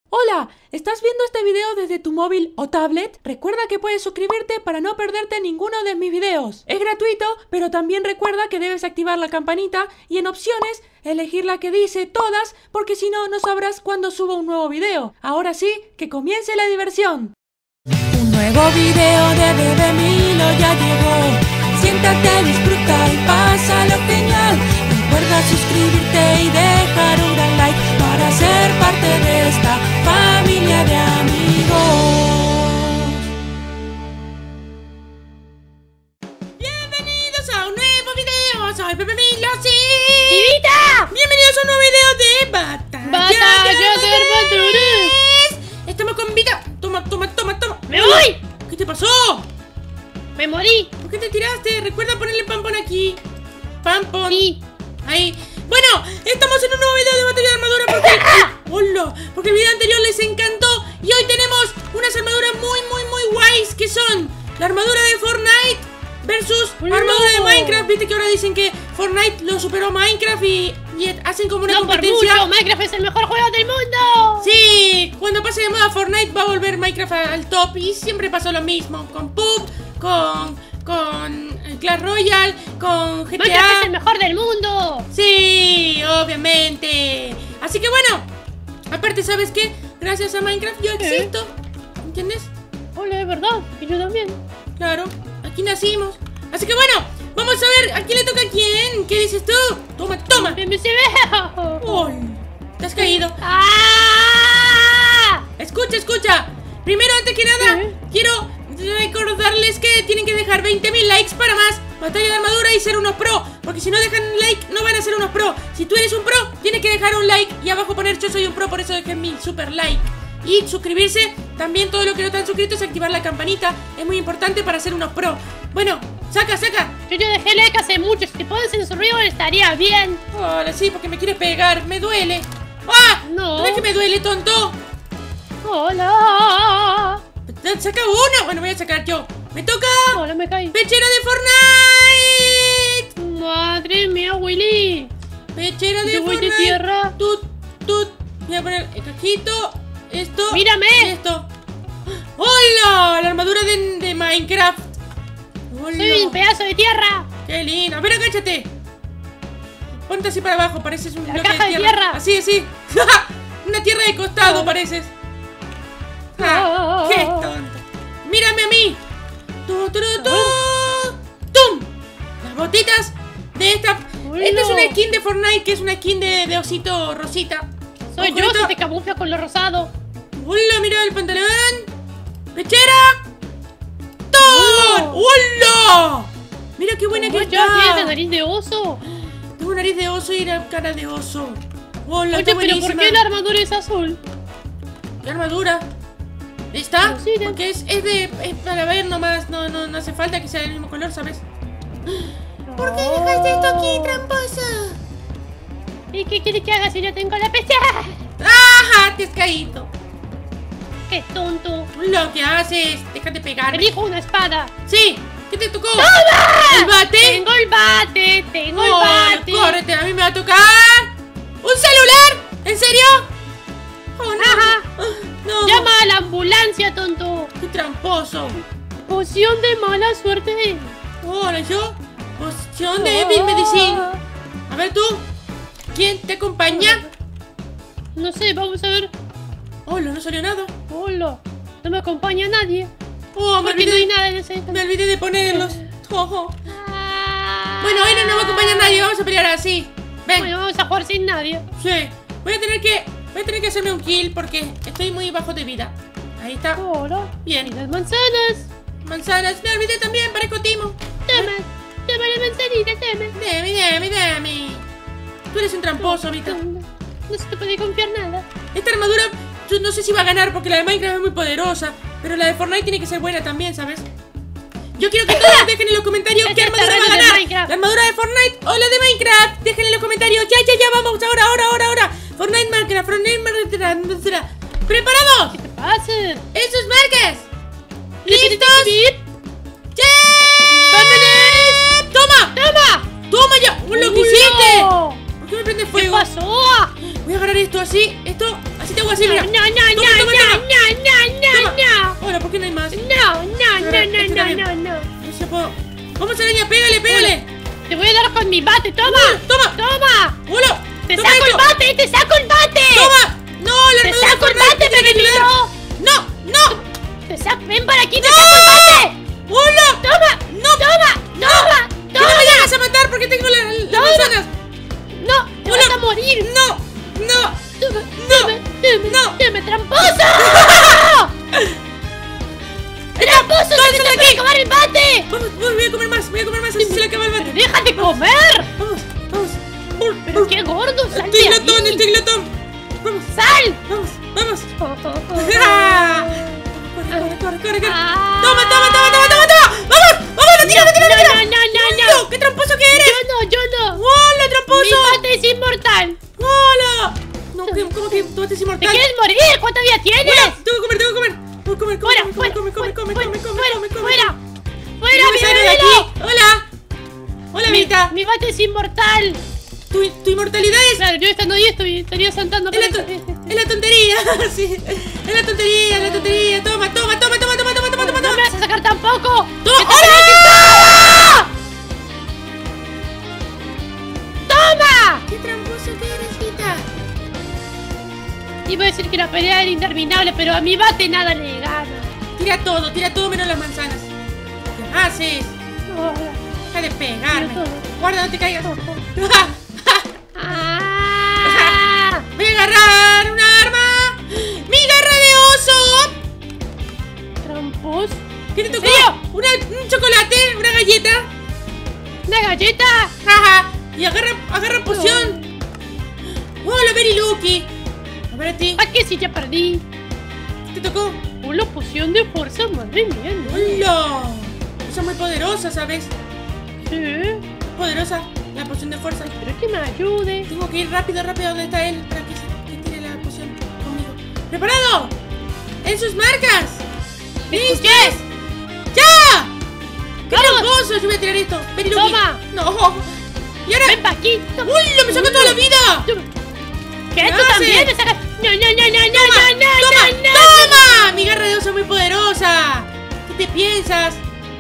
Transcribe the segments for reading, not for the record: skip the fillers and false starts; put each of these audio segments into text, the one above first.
Hola, ¿estás viendo este video desde tu móvil o tablet? Recuerda que puedes suscribirte para no perderte ninguno de mis videos. Es gratuito, pero también recuerda que debes activar la campanita y en opciones elegir la que dice todas, porque si no, no sabrás cuándo subo un nuevo video. Ahora sí, que comience la diversión. Un nuevo video de Bebé Milo ya llegó. Siéntate, disfruta y pásalo genial. Recuerda suscribirte y dejar un gran like para ser parte de esta familia de amigos. Bienvenidos a un nuevo video. Soy Bebé Milo, sí. ¡Ivita! Bienvenidos a un nuevo video de Batalla de Armaduras. Estamos con Vita. Toma. ¡Me voy! ¿Qué te pasó? ¡Me morí! ¿Por qué te tiraste? Recuerda ponerle pampón aquí. Pampón. Sí. Ahí. Bueno, estamos en un nuevo video de Batalla de Armadura porque... ¡Hola! Porque el video anterior les encantó. Y hoy tenemos unas armaduras muy guays, que son la armadura de Fortnite versus armadura de Minecraft. Viste que ahora dicen que Fortnite lo superó a Minecraft y hacen como una competencia. Por mucho, Minecraft es el mejor juego del mundo. Sí, cuando pase de moda Fortnite va a volver Minecraft al top. Y siempre pasó lo mismo con PUBG, con Clash Royale, con GTA. Minecraft es el mejor del mundo. Sí, obviamente. Así que bueno, aparte, ¿sabes qué? Gracias a Minecraft yo existo. ¿Entiendes? Hola, es verdad. Y yo también. Claro, aquí nacimos. Así que bueno, vamos a ver a quién le toca a quién. ¿Qué dices tú? Toma. ¡Me se ve! ¡Oh! Te has caído. ¡Ah! Escucha. Primero, antes que nada, quiero recordarles que tienen que dejar 20.000 likes para más Batalla de Armadura y ser unos pro. Porque si no dejan un like, no van a ser unos pro. Si tú eres un pro, tienes que dejar un like y abajo poner yo soy un pro, por eso dejen mi super like. Y suscribirse, también todo lo que no están suscritos, activar la campanita. Es muy importante para ser unos pro. Bueno, saca. Yo dejé like hace mucho. Si te pones en su río estaría bien. Ahora sí, porque me quieres pegar, me duele. ¡Ah! No. ¿No ves que me duele, tonto? Hola. Saca uno. Bueno, voy a sacar yo. Me toca. Hola, me caí. ¡Pechera de Fortnite! Madre mía, Willy. Pechera de Yo voy Fortnite. de tierra. Tut. Voy a poner el cajito. Esto. ¡Mírame! Y esto. ¡Hola! La armadura de Minecraft. ¡Hola! Soy un pedazo de tierra. ¡Qué lindo! A ver, agáchate. Ponte así para abajo, pareces un La bloque caja de de tierra. tierra. Así. Una tierra de costado pareces. ¡Qué tonto! ¡Mírame a mí! ¡Tum! Las botitas de esta... Hola. Esta es una skin de Fortnite, que es una skin de osito rosita. Soy Ojo, yo, esto. si te camuflas con lo rosado. ¡Hola! Mira el pantalón. ¡Pechera! ¡Ton! ¡Hola! Mira qué buena que Ya está. tienes la nariz de oso. Tengo nariz de oso y la cara de oso. ¡Hola! Oye, Está pero ¿por buenísima. qué la armadura es azul? ¿Qué armadura? ¿Está? No, sí, Porque es para ver nomás. No hace falta que sea del mismo color, ¿sabes? ¿Por qué dejaste esto aquí, tramposa? ¿Y qué quieres que haga si yo tengo la pechera? ¡Ajá! Te has caído. ¡Qué tonto! Lo que haces, déjate pegar. Elijo una espada. Sí, ¿qué te tocó? ¡Toma! ¿El bate? Tengo el bate, tengo el bate. ¡Córrete! A mí me va a tocar un celular. ¿En serio? Oh, no. Ajá. No. Llama a la ambulancia, tonto. ¡Qué tramposo! Poción de mala suerte. Hola, yo. Poción de Evil Medicine. A ver tú. ¿Quién te acompaña? No sé, vamos a ver. Hola, no salió nada. Hola. No me acompaña nadie. Oh, me Porque no hay olvidé, nada en ese. me olvidé de ponerlos. Oh. Ah. Bueno, hoy no me acompaña nadie. Vamos a pelear así. Ven. Bueno, vamos a jugar sin nadie. Sí. Voy a tener que hacerme un kill porque estoy muy bajo de vida. Ahí está. Hola. Y Bien. las manzanas. Manzanas. Me olvidé también. Parezco Timo. Toma la manzanita, toma. Dame. Tú eres un tramposo, Vita. No se te puede confiar nada. Esta armadura, yo no sé si va a ganar porque la de Minecraft es muy poderosa. Pero la de Fortnite tiene que ser buena también, ¿sabes? Yo quiero que todos dejen en los comentarios qué armadura va a ganar. ¿La armadura de Fortnite o la de Minecraft? Dejen en los comentarios. Ya, vamos. Ahora. Fortnite, Minecraft. ¿Preparados? ¿Qué te pasa? ¡En sus marcas! ¿Listos? ¡Ya! ¡Vámonos! ¡Toma ya! ¡Lo que hiciste! ¡No! ¿Por qué me prende ¿Qué fuego? pasó? Voy a agarrar esto así, Así te hago así, mira. No. Hola, ¿por qué no hay más? No. No se puedo. Vamos, araña, pégale. Te voy a dar con mi bate, toma. Toma. Hola. Te saco el bate. Toma. No, la Te armadura saco el Fortnite bate, te tiene que pequeñito. ayudar. No. Ven para aquí, te saco el bate. Hola. Toma. Que no me llegas a matar porque tengo las manzanas. No, te vas a morir. No. ¡Deme, tramposo! ¡Tramposo! ¡Se te puede acabar el bate! Vamos, voy a comer más, así se le acaba el bate. ¡Déjate comer! Vamos. ¡Pero qué gordo! ¡Sal de Estoy glotón. Vamos. ¡Sal! Vamos. Corre. Ah. Toma. Vamos, lo tiro. No. ¡Qué tramposo que eres! Yo no. ¡Hola, tramposo! Mi bate es inmortal. ¡Hola! No, ¿cómo que tu bate es ¿Te inmortal? quieres morir? ¿Cuánta vida tienes? Hola, tengo que comer. Come. ¡Fuera, ¡Me salgo de aquí! ¡Hola, Vita! Mi bate es inmortal. Tu inmortalidad es... Claro, yo estando ahí estaría saltando. Es la tontería, sí. Es la tontería. Toma. No me vas a sacar tampoco. ¡Hola! ¡Toma! ¡Qué tramposo que eres, Vita! Iba a decir que la pelea era interminable, pero a mi bate nada le gana. Tira todo menos las manzanas. ¿Qué haces? Deja de pegarme. Guarda, no te caigas. ¡Ah! Voy a agarrar un arma. ¡Mi garra de oso! ¿Trampos? ¿Qué te tocó? ¿Serio? Un chocolate, una galleta. ¿Una galleta? Jaja. Y agarra poción. Hola, Very Lucky. A ver a ti. ¿A qué si ya perdí? ¿Qué te tocó? Una poción de fuerza, madre mía, ¿no? ¡Hola! Esa es muy poderosa, ¿sabes? Sí. Poderosa, la poción de fuerza. Espero que me ayude. Tengo que ir rápido donde está él para que tire la poción conmigo. ¡Preparado! ¡En sus marcas! ¡Listos! ¡Ya! ¡Qué tramposo! Yo voy a tirar esto. Very Lucky. Toma. ¡No! Y ahora... ven pa' aquí. ¡Uy! ¡Me saca toda la vida! ¿Qué? ¿Qué ¿Tú también haces? me sacas? No. ¡Toma! ¡Mi garra de oso es muy poderosa! ¿Qué te piensas?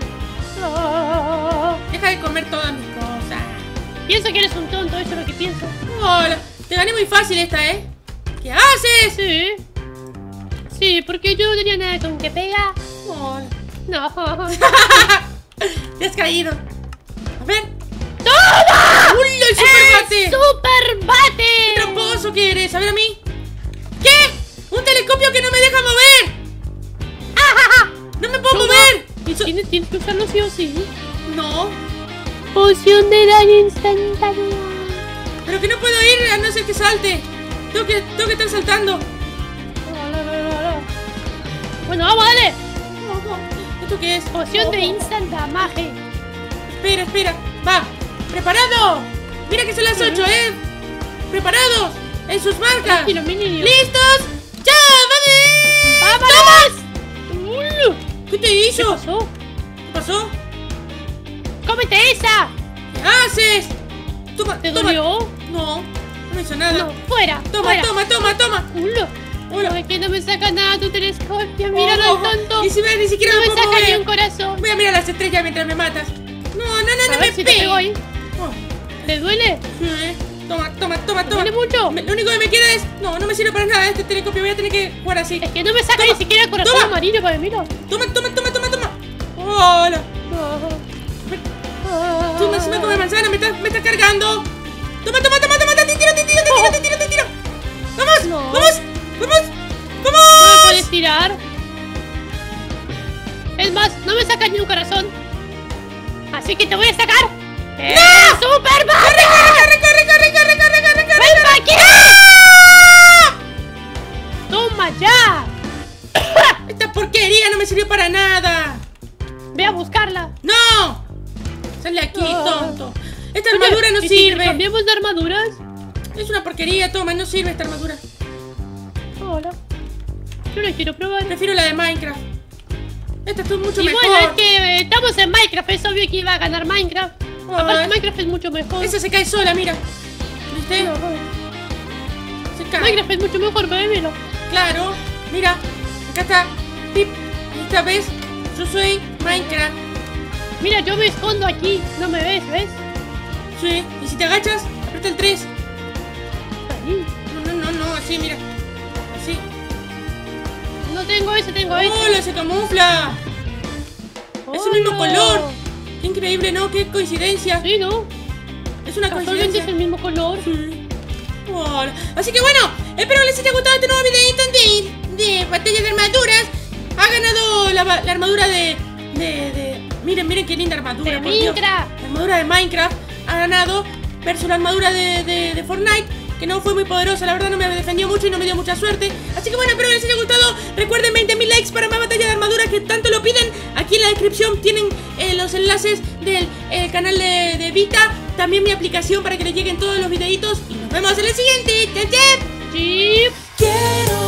Deja de comer todas mis cosas. Pienso que eres un tonto, eso es lo que pienso. Hola, te gané muy fácil esta, ¿eh? ¿Qué haces? Sí, porque yo no tenía nada con que pega. Hola. No. Te has caído. A ver. ¡Toma! ¡Uy, el super bate! ¡Super bate! ¡Qué tramposo que eres! A ver a mí. ¿Qué? ¡Un telescopio que no me deja mover! ¡No me puedo mover! Y tienes que usarlo sí o sí. No. Poción de daño instantánea. Pero que no puedo ir a no ser que salte. Tengo que estar saltando. Bueno, vamos, dale. ¿Esto qué es? Poción de instant damage. Espera. Va. ¡Preparado! Mira que son las 8, ¿eh? ¡Preparados! ¡En sus marcas! Tranquilo, mi niño. ¡Listos! ¡Ya! ¡Vamos! ¡Vámonos! ¿Qué te hizo? ¿Qué pasó? ¿Qué pasó? ¡Cómete esa! ¿Qué haces? Toma, ¿Te toma. dolió? No me hizo nada. No, fuera. Toma. ¡Culo! Hola. No, es que no me saca nada tu telescopio. Míralo al tonto. Ni siquiera No me me puedo saca ni mover. un corazón. Voy a mirar las estrellas mientras me matas. No A me ver si te pego ahí. Oh, ¿Te duele? sí. Toma. ¿Te duele mucho? Lo único que me queda es... No me sirve para nada este telescopio. Voy a tener que jugar así. Es que no me saca Toma, ni siquiera el corazón toma. amarillo para mí. Toma. Hola. Tú me come manzana, me está cargando. Toma. Te tiro. ¡Vamos! No. ¡Vamos! ¿No me puedes tirar? Es más, no me sacas ni un corazón. Así que te voy a sacar. ¡No! ¡Super bate! ¡Corre! ¡Ven pa' aquí! ¡Toma ya! Esta porquería no me sirvió para nada. Ve a buscarla. ¡No! Sale aquí, tonto. Esta Oye, armadura no ¿y si sirve. ¿Cambiamos de armaduras? Es una porquería, toma, no sirve esta armadura. Hola. Yo la quiero probar. Prefiero la de Minecraft. Esta es mucho Y mejor. bueno, es que estamos en Minecraft. Es obvio que iba a ganar Minecraft. Aparte, Ay. Minecraft es mucho mejor. Esa se cae sola, mira. ¿Viste? No, Se nunca. Minecraft es mucho mejor, bebelo. Claro, mira, acá está. Pip, esta vez yo soy Minecraft. Mira, yo me escondo aquí. No me ves, ¿ves? Sí, y si te agachas, aprieta el 3. Ahí. No, así, mira. Así. No tengo ese, tengo ese. ¡Hola, se camufla! Es el mismo Hola. color. Qué increíble, ¿no? Qué coincidencia. Sí, ¿no? Es una Casualmente coincidencia. es el mismo color. Sí. Hola. Así que bueno, espero les haya gustado este nuevo videito de batalla de armaduras. Ha ganado la armadura de... Miren qué linda armadura. De por Dios. Minecraft. La armadura de Minecraft ha ganado versus la armadura de Fortnite, que no fue muy poderosa, la verdad no me defendió mucho y no me dio mucha suerte. Así que bueno, espero que les haya gustado. Recuerden 20.000 likes para más batalla de armadura que tanto lo piden. Aquí en la descripción tienen los enlaces del canal de Vita, también mi aplicación para que les lleguen todos los videitos. Y nos vemos en el siguiente. ¡Chao, chao! Sí. Quiero